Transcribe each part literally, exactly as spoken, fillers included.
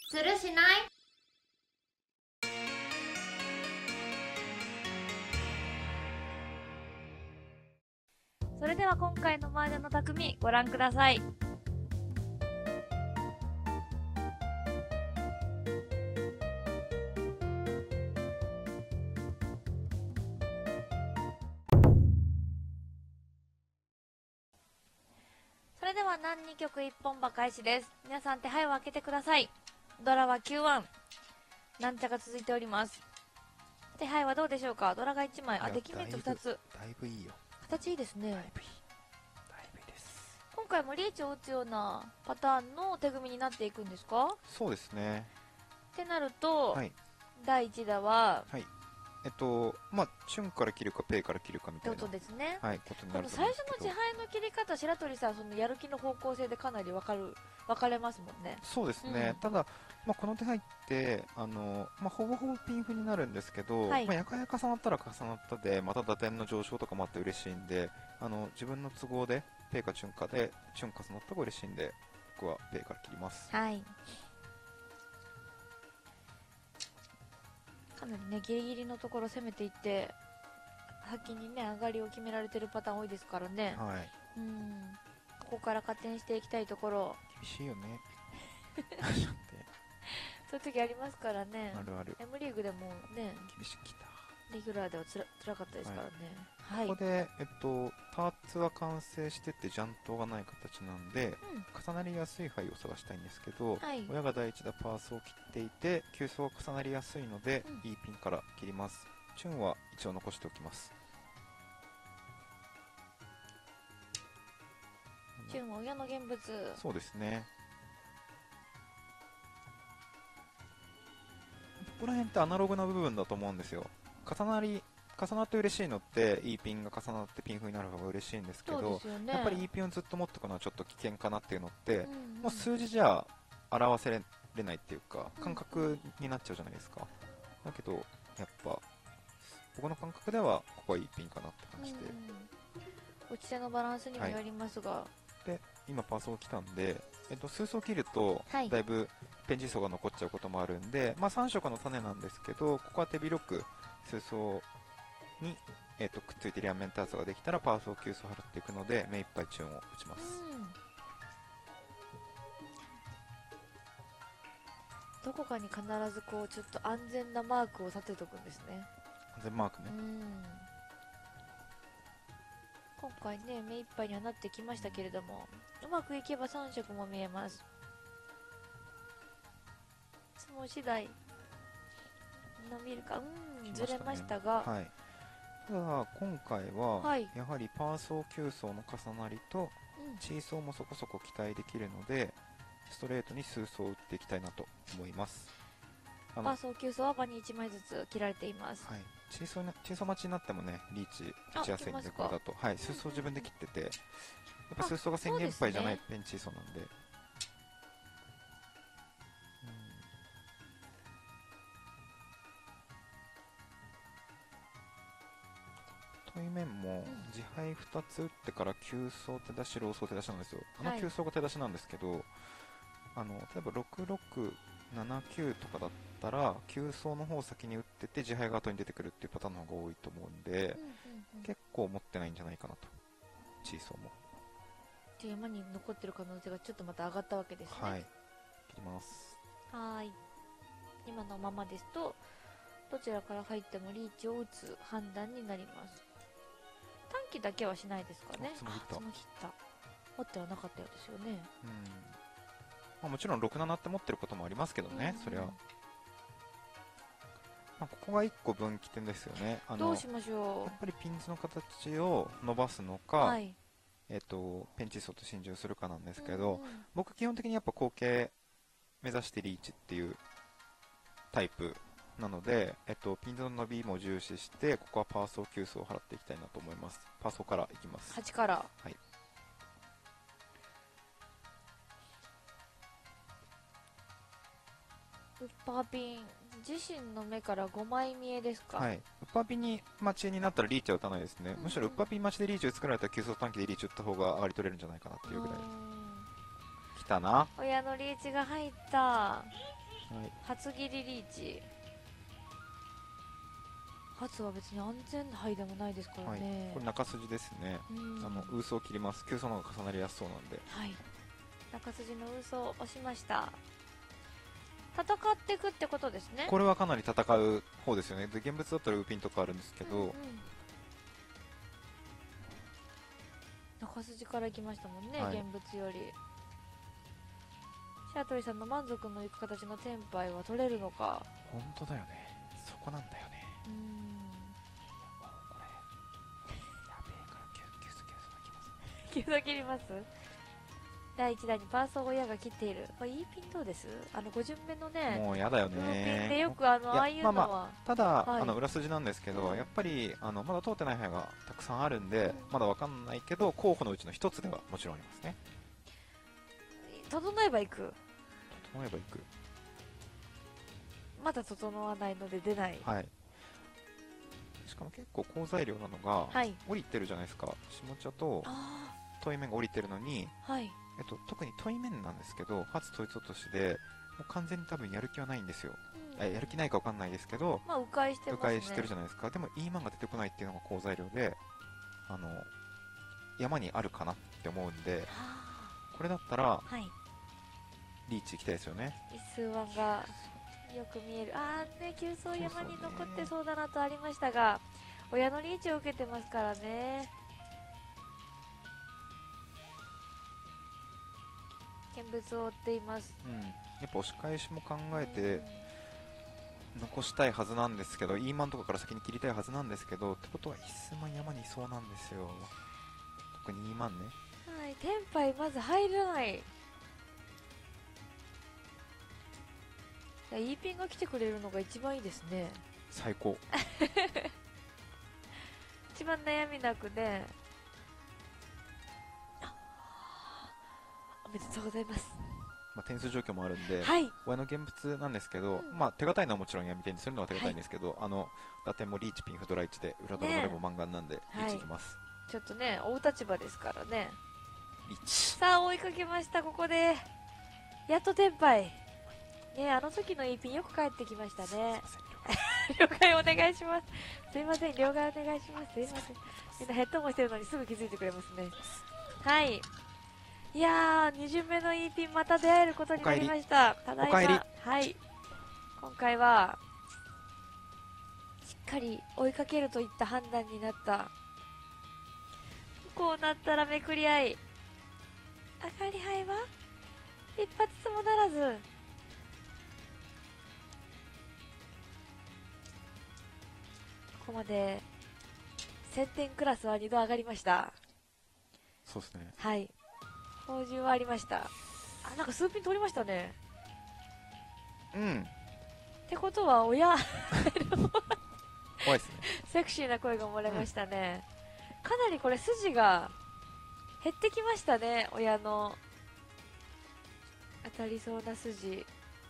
するしない。 それでは今回の麻雀の匠ご覧ください。それでは何に局一本馬開始です。皆さん手配を開けてください。ドラはきゅうワン、なんちゃが続いております。手配はどうでしょうか。ドラがいちまい、あ、デキメントふたつ。 だいぶいいよ。 形いいですね。 だいぶいい。だいぶいいです。 今回もリーチを打つようなパターンの手組みになっていくんですか。 そうですね。 ってなると、 はい。 だいいち打は、 はい。えっと、まあ、チュンから切るか、ペイから切るかみたいな。 ってことですね。 はい、ことになこのると思最初うんですけど。 の自敗の切り方、白鳥さん、そのやる気の方向性でかなり分かる、分かれますもんね。 そうですね。 うんただ、まあ、この手配って、あの、まあ、ほぼほぼピンフになるんですけど、 はいまあ、やかやか重なったら重なったで、また打点の上昇とかもあって嬉しいんで、あの、自分の都合で、ペイかチュンかで、チュン重なった方が嬉しいんで、僕はペイから切ります。 はい。かなりね、ギリギリのところ攻めていって、先にね、上がりを決められてるパターン多いですからね。 はい。 うん。ここから加点していきたいところ。 厳しいよね。 そういう時ありますからね。 あるある。 M リーグでもね、 厳しくきた。 レギュラーではつら辛かったですからね。はい。 ここで、えっと、パーツは完成しててジャントがない形なんで、 うん重なりやすい牌を探したいんですけど、 はい親が第一打パースを切っていて急走が重なりやすいので、 うんいいピンから切ります。チュンは一応残しておきます。 チュンは親の現物。 そうですね。ここら辺ってアナログな部分だと思うんですよ。重なり重なって嬉しいのっていいピンが重なってピンフになる方が嬉しいんですけそうど、 ですよね。 やっぱりいいピンをずっと持っておくのはちょっと危険かなっていうのって、 うんうんもう数字じゃ表せれないっていうかうん感覚になっちゃうじゃないですか。だけどやっぱ僕の感覚ではここはいいピンかなって感じで、 うん、落ち手のバランスにもよりますが、 で今パーソー来たんで、えっと、数層切るとはいだいぶペンジ層が残っちゃうこともあるんで、まあ、さん色の種なんですけど、ここは手広く数層に、えっと、くっついてリアメンターズができたらパーソーきゅう層払っていくので目いっぱいチューンを打ちます。 うん、どこかに必ずこうちょっと安全なマークを立てとくんですね。 安全マークね。 うん今回ね目いっぱいにはなってきましたけれども、うまくいけばさん色も見えます。相撲次第伸びるか、うんずれましたが、 はい、ただ今回は、 はいやはりパーソーきゅう層の重なりとうんチーソーもそこそこ期待できるのでストレートに数層打っていきたいなと思います。あのパーソーきゅう層は場にいちまいずつ切られています。 はい、チーソーなチーソー待ちになってもねリーチあ打ちやすいんいけますかでこれだと、はい、数層自分で切ってて、やっぱあ数層が宣言牌じゃないそうペンチーソーなんで、うん対面も自敗ふたつ打ってからきゅう層手出しロー層手出しなんですよ。あのはいきゅう層が手出しなんですけど、あの例えばろくろくななきゅうとかだったらきゅう層の方を先に打ってて自敗が後に出てくるっていうパターンの方が多いと思うんで、 うんうんうん、 結構持ってないんじゃないかなと、チーソーも。 じゃあ山に残ってる可能性がちょっとまた上がったわけですね。 はい、切ります。 はーい。今のままですとどちらから入ってもリーチを打つ判断になります。短期だけはしないですかね。 あ角切ったあ角切った持ってはなかったようですよね。 うん、まあ、もちろんろくななって持ってることもありますけどね、 うんそりゃ、まあ、ここがいっこ分岐点ですよね。あのどうしましょやっぱりピンズの形を伸ばすのか、 う。はい。 えっとペンチソと心中するかなんですけど、 うんうん僕基本的にやっぱ後傾目指してリーチっていうタイプなので、えっと、ピンズの伸びも重視してここはパーソーきゅう層を払っていきたいなと思います。パーソーからいきます。 はちからはい、 ウッパーピン自身の目からごまい見えですか。 はい、ウッパーピンに待ちになったらリーチは打たないですね。 うんむしろウッパーピン待ちでリーチを作られたら急速短期でリーチ打った方が上がり取れるんじゃないかなっていうぐらい。 うーん来たな。 親のリーチが入った。 はい、 初切りリーチ。初は別に安全牌でもないですからはい、 ね。 これ中筋ですね。 うんあのウースを切ります。急走の方が重なりやすそうなんで。 はい、中筋のウースを押しました。戦っていくってことですね。 これはかなり戦う方ですよね。で現物だったらウーピンとかあるんですけど、 うんうん、中筋から行きましたもんね、 はい、 現物より。白鳥さんの満足のいく形のテンパイは取れるのか。 本当だよね。そこなんだよね。 うーん、 もうこれやべえからキュッキュッキュッときます。 急速切ります。だいいちだんにパーソー親が切っている。これ E ピンどうです？あのご巡目のね、 もうやだよブルーピンでね。 よくあのいやああいうのは、 まあまただ、 はいあの裏筋なんですけど、 うんやっぱりあのまだ通ってない部屋がたくさんあるんで、 うんまだわかんないけど候補のうちの一つではもちろんありますね。 整えば行く。 整えばいく。 まだ整わないので出ない。 はい。しかも結構好材料なのが、 はい。 降りてるじゃないですか。下茶とあ遠い面が降りてるのに、 あ、はい。 えっと、特に遠い面なんですけど、初統一落としでもう完全に多分やる気はないんですよ。 うんえやる気ないかわかんないですけど、 まあ迂回してますね。 迂回してるじゃないですか。でも E マンが出てこないっていうのが好材料で、あの山にあるかなって思うんで、 はこれだったらあ、はい。 リーチ行きたいですよね。 一数ワンがよく見える。あーね、急走山に残ってそうだなとありましたが、親のリーチを受けてますからね。見物を追っています。 うん、やっぱ押し返しも考えて残したいはずなんですけど、 E マンとかから先に切りたいはずなんですけど、ってことは一数万山にいそうなんですよ。特に E マンね。 はい、テンパイまず入らない。いや、E ピンが来てくれるのが一番いいですね。 最高。 一番悩みなくね。おめでとうございます。 まあ、点数状況もあるんで、 はい。 親の現物なんですけど、 うんまあ、手堅いのはもちろん闇手にするのは手堅いんですけど、あの打点もリーチピンフドラいちで裏ドラマでもマンガンなんで、リーチいきます、 ちょっとね、追う立場ですからね。 リーチ。 さあ、追いかけました、ここで。やっとテンパイ。ね、あの時の E ピンよく帰ってきましたね。了解お願いします。すいません、了解お願いします。すいません。みんなヘッドもしてるのにすぐ気づいてくれますね。はい。いやー、に巡目の E ピンまた出会えることになりました。ただいま。 おかえり。 はい。今回は、しっかり追いかけるといった判断になった。こうなったらめくり合い。上がり牌は一発ともならず。ここまでせんてんクラスはにど上がりました。 そうですね。 はい。宝珠はありました。あ、なんか数ピン通りましたね。 うん。 ってことは親怖いですね。 セクシーな声が漏れましたね、うん、かなりこれ筋が減ってきましたね。親の当たりそうな筋。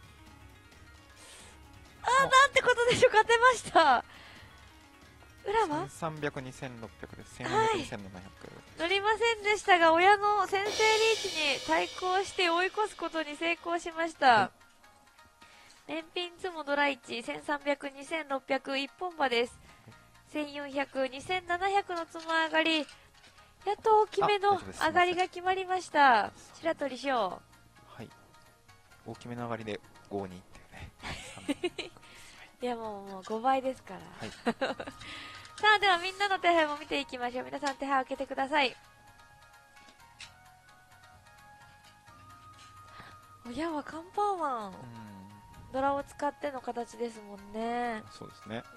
あー、なんてことでしょう。勝てました。裏はせんさんびゃく、にせんろっぴゃくです。せんよんひゃく、にせんななひゃく。 乗りませんでしたが、親の先制リーチに対抗して追い越すことに成功しました。はい、連ピンツモドラいち、せんさんびゃく、にせんろっぴゃく、一本馬です。せんよんひゃく、にせんななひゃくのつも上がり、やっと大きめの上がりが決まりました。白鳥翔。 はい。大きめの上がりでごにっていうね。 いやもう、もうごばいですから。 はい、 さあ、ではみんなの手配も見ていきましょう。皆さん手配を開けてください。親はカンパーマン。ドラを使っての形ですもんね。 そうですね。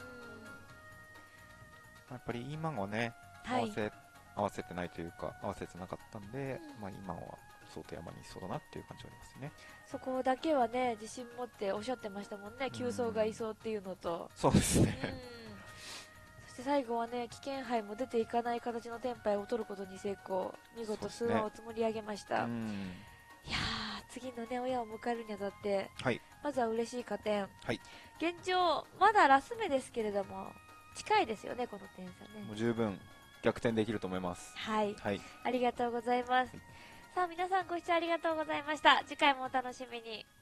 やっぱり E マンはね、 はい、 合わせ合わせてないというか合わせてなかったんで、うん、まあ E マンは相当山にいそうだなっていう感じはありますね。 そこだけはね、自信持っておっしゃってましたもんね。急走がいそうっていうのと。 そうですね。 そして最後はね、危険杯も出ていかない形のテンパイを取ることに成功。見事数話を積もり上げました。いやー、次のね、親を迎えるにあたって、 はい、 まずは嬉しい加点。 はい、 現状まだラス目ですけれども近いですよね、この点差ね。 もう十分逆転できると思います。 はい、 はい、 ありがとうございます。はい、さあ皆さんご視聴ありがとうございました。次回もお楽しみに。